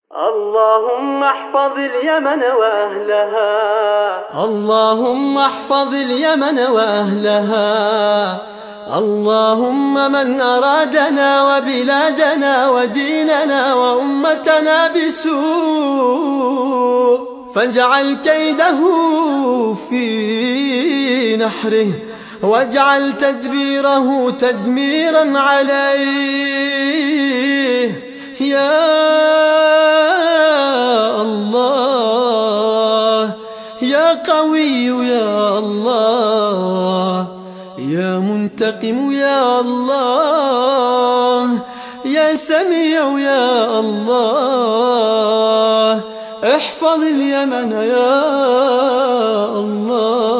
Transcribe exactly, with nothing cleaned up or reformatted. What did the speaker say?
اللهم احفظ اليمن وأهلها، اللهم احفظ اليمن وأهلها. اللهم من أرادنا وبلادنا وديننا وأمتنا بسوء فاجعل كيده في نحره، واجعل تدبيره تدميرا عليه. يا الله يا قوي يا الله، يا منتقم يا الله، يا سميع يا الله، احفظ اليمن يا الله.